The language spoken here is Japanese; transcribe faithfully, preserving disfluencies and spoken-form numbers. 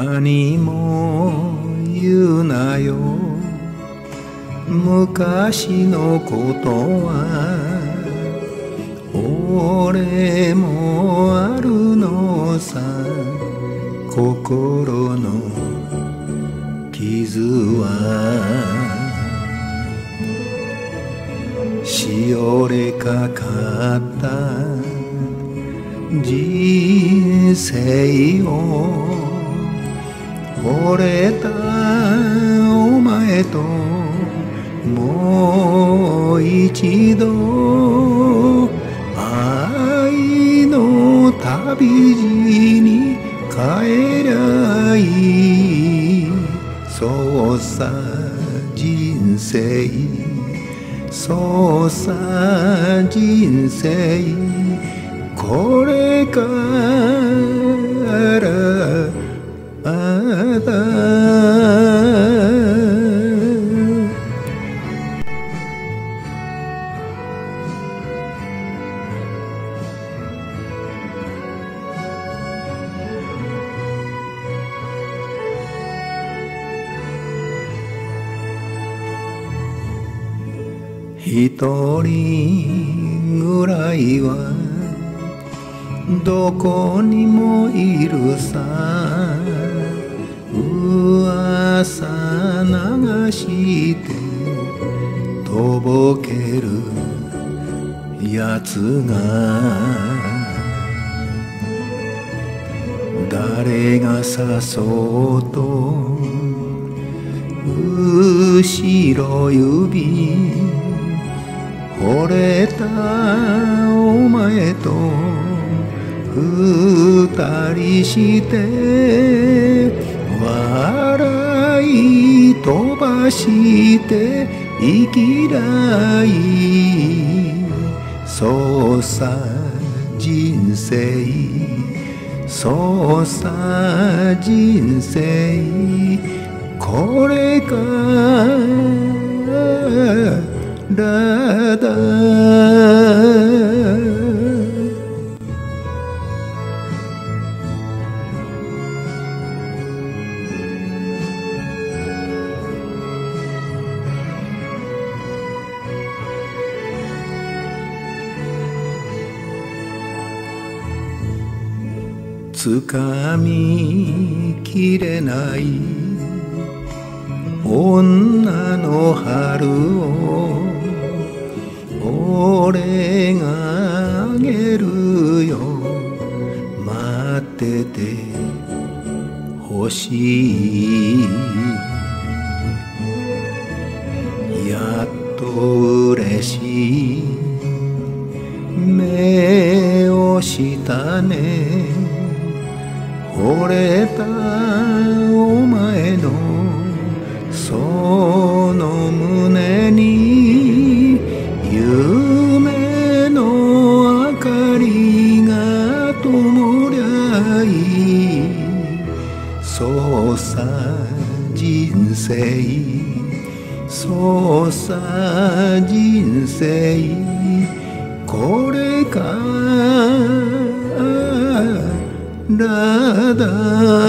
何も言うなよ昔のことは俺もあるのさ心の傷はしおれかかった人生を惚れたお前ともう一度愛の旅路に帰りゃいいそうさ人生そうさ人生これからまだ一人ぐらいはどこにもいるさ噂流してとぼけるやつが誰が誘うと後ろ指惚れたお前と二人して笑い飛ばして生きらいそうさ人生そうさ人生これからだつかみきれない女の春を俺があげるよ待っててほしいやっと嬉しい目をしたね惚れたお前のその胸に夢の明かりが灯りゃいいそうさ人生そうさ人生これからだ